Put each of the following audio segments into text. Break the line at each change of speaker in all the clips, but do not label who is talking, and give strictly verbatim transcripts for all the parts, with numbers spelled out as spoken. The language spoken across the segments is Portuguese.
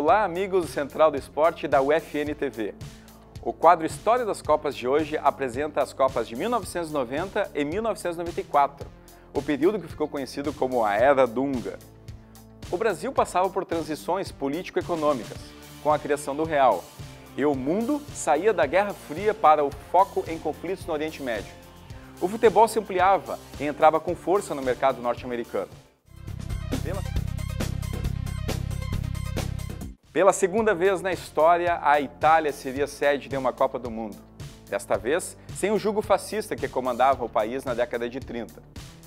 Olá, amigos do Central do Esporte da U F N T V. O quadro História das Copas de hoje apresenta as Copas de mil novecentos e noventa e mil novecentos e noventa e quatro, o período que ficou conhecido como a Era Dunga. O Brasil passava por transições político-econômicas, com a criação do real, e o mundo saía da Guerra Fria para o foco em conflitos no Oriente Médio. O futebol se ampliava e entrava com força no mercado norte-americano. Pela... Pela segunda vez na história, a Itália seria sede de uma Copa do Mundo. Desta vez, sem o jugo fascista que comandava o país na década de trinta.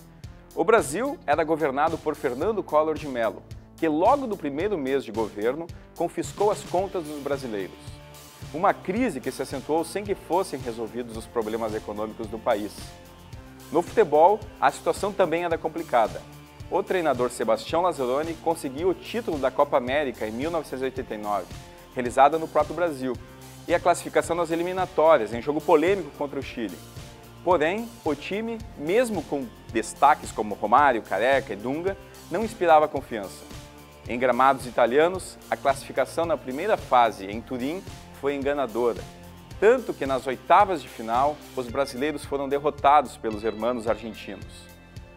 O Brasil era governado por Fernando Collor de Mello, que logo no primeiro mês de governo confiscou as contas dos brasileiros. Uma crise que se acentuou sem que fossem resolvidos os problemas econômicos do país. No futebol, a situação também era complicada. O treinador Sebastião Lazzaroni conseguiu o título da Copa América em mil novecentos e oitenta e nove, realizada no próprio Brasil, e a classificação nas eliminatórias, em jogo polêmico contra o Chile. Porém, o time, mesmo com destaques como Romário, Careca e Dunga, não inspirava confiança. Em gramados italianos, a classificação na primeira fase, em Turim, foi enganadora, tanto que nas oitavas de final, os brasileiros foram derrotados pelos hermanos argentinos.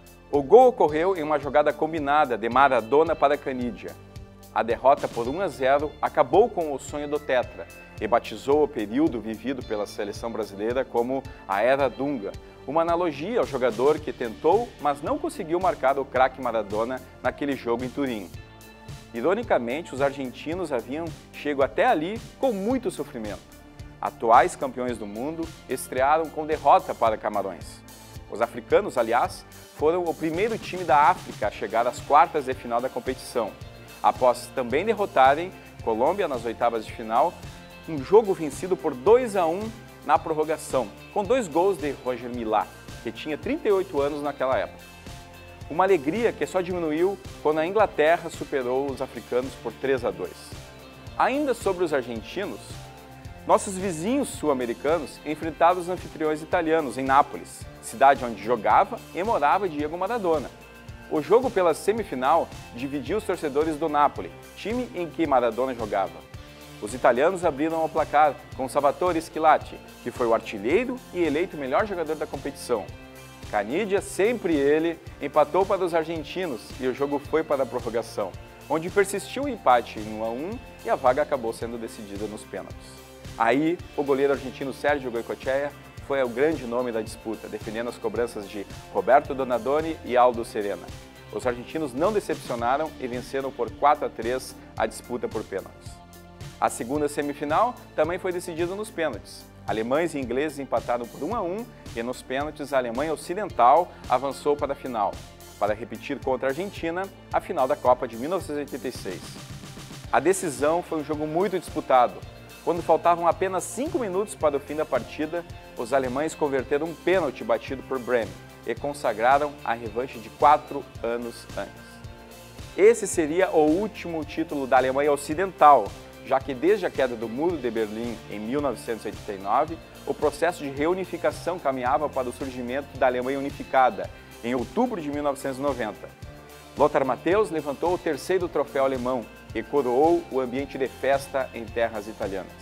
O gol ocorreu em uma jogada combinada de Maradona para Canidia. A derrota por um a zero acabou com o sonho do Tetra e batizou o período vivido pela seleção brasileira como a Era Dunga, uma analogia ao jogador que tentou, mas não conseguiu marcar o craque Maradona naquele jogo em Turim. Ironicamente, os argentinos haviam chegado até ali com muito sofrimento. Atuais campeões do mundo estrearam com derrota para Camarões. Os africanos, aliás, foram o primeiro time da África a chegar às quartas de final da competição, após também derrotarem Colômbia nas oitavas de final, um jogo vencido por dois a um na prorrogação, com dois gols de Roger Milá, que tinha trinta e oito anos naquela época. Uma alegria que só diminuiu quando a Inglaterra superou os africanos por três a dois. Ainda sobre os argentinos, nossos vizinhos sul-americanos enfrentaram os anfitriões italianos em Nápoles, cidade onde jogava e morava Diego Maradona. O jogo pela semifinal dividiu os torcedores do Napoli, time em que Maradona jogava. Os italianos abriram o placar com Salvatore Schillaci, que foi o artilheiro e eleito melhor jogador da competição. Canidia, sempre ele, empatou para os argentinos e o jogo foi para a prorrogação, onde persistiu o empate em um a um e a vaga acabou sendo decidida nos pênaltis. Aí, o goleiro argentino Sérgio Goicoechea foi o grande nome da disputa, defendendo as cobranças de Roberto Donadoni e Aldo Serena. Os argentinos não decepcionaram e venceram por quatro a três a disputa por pênaltis. A segunda semifinal também foi decidida nos pênaltis. Alemães e ingleses empataram por um a um e nos pênaltis a Alemanha Ocidental avançou para a final, para repetir contra a Argentina a final da Copa de mil novecentos e oitenta e seis. A decisão foi um jogo muito disputado. Quando faltavam apenas cinco minutos para o fim da partida, os alemães converteram um pênalti batido por Bremen e consagraram a revanche de quatro anos antes. Esse seria o último título da Alemanha Ocidental, já que desde a queda do Muro de Berlim em mil novecentos e oitenta e nove, o processo de reunificação caminhava para o surgimento da Alemanha Unificada, em outubro de mil novecentos e noventa. Lothar Matthäus levantou o terceiro troféu alemão e coroou o ambiente de festa em terras italianas.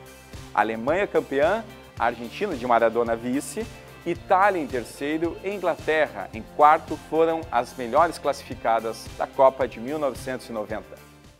A Alemanha campeã, a Argentina de Maradona vice, Itália em terceiro e Inglaterra em quarto foram as melhores classificadas da Copa de mil novecentos e noventa.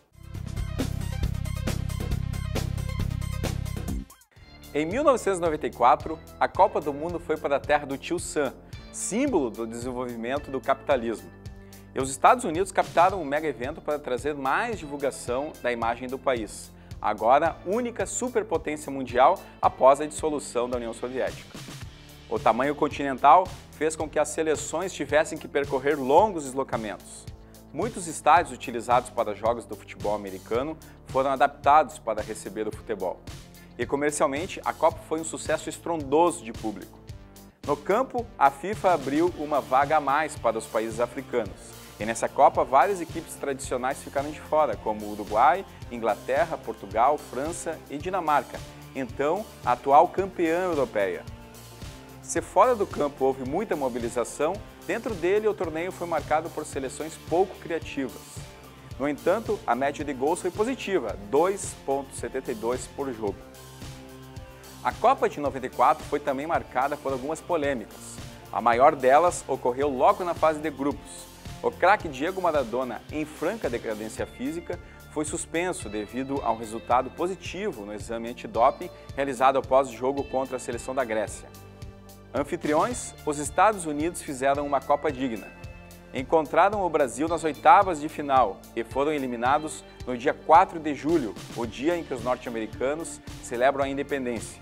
Em mil novecentos e noventa e quatro, a Copa do Mundo foi para a terra do Tio Sam, símbolo do desenvolvimento do capitalismo. E os Estados Unidos captaram o mega evento para trazer mais divulgação da imagem do país, agora única superpotência mundial após a dissolução da União Soviética. O tamanho continental fez com que as seleções tivessem que percorrer longos deslocamentos. Muitos estádios utilizados para jogos do futebol americano foram adaptados para receber o futebol. E comercialmente, a Copa foi um sucesso estrondoso de público. No campo, a FIFA abriu uma vaga a mais para os países africanos. E nessa Copa, várias equipes tradicionais ficaram de fora, como Uruguai, Inglaterra, Portugal, França e Dinamarca, então a atual campeã europeia. Se fora do campo houve muita mobilização, dentro dele o torneio foi marcado por seleções pouco criativas. No entanto, a média de gols foi positiva, dois vírgula setenta e dois por jogo. A Copa de noventa e quatro foi também marcada por algumas polêmicas. A maior delas ocorreu logo na fase de grupos. O craque Diego Maradona, em franca decadência física, foi suspenso devido a um resultado positivo no exame antidoping realizado após o jogo contra a seleção da Grécia. Anfitriões, os Estados Unidos fizeram uma Copa digna. Encontraram o Brasil nas oitavas de final e foram eliminados no dia quatro de julho, o dia em que os norte-americanos celebram a independência.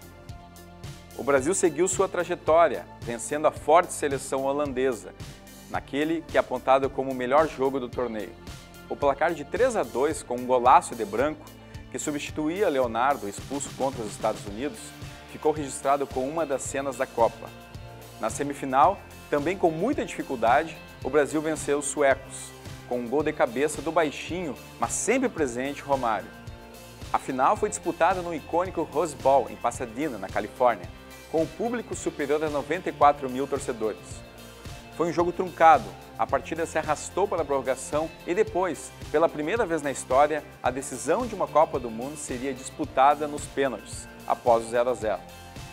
O Brasil seguiu sua trajetória, vencendo a forte seleção holandesa, naquele que é apontado como o melhor jogo do torneio. O placar de três a dois, com um golaço de Branco, que substituía Leonardo, expulso contra os Estados Unidos, ficou registrado com uma das cenas da Copa. Na semifinal, também com muita dificuldade, o Brasil venceu os suecos, com um gol de cabeça do baixinho, mas sempre presente, Romário. A final foi disputada no icônico Rose Bowl, em Pasadena, na Califórnia, com um público superior a noventa e quatro mil torcedores. Foi um jogo truncado, a partida se arrastou para a prorrogação e depois, pela primeira vez na história, a decisão de uma Copa do Mundo seria disputada nos pênaltis, após o zero a zero.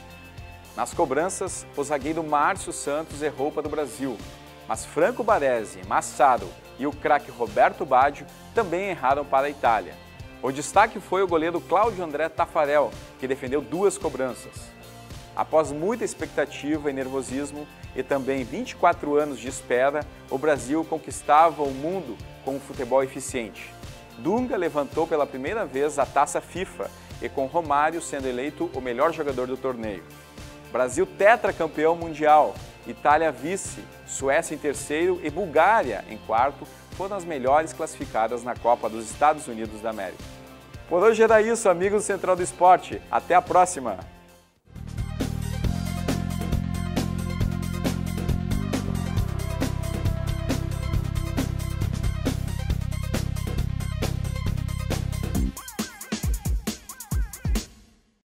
Nas cobranças, o zagueiro Márcio Santos errou para o Brasil, mas Franco Baresi, Massaro e o craque Roberto Baggio também erraram para a Itália. O destaque foi o goleiro Cláudio André Taffarel, que defendeu duas cobranças. Após muita expectativa e nervosismo e também vinte e quatro anos de espera, o Brasil conquistava o mundo com um futebol eficiente. Dunga levantou pela primeira vez a taça FIFA e com Romário sendo eleito o melhor jogador do torneio. Brasil tetracampeão mundial, Itália vice, Suécia em terceiro e Bulgária em quarto foram as melhores classificadas na Copa dos Estados Unidos da América. Por hoje era isso, amigos do Central do Esporte. Até a próxima!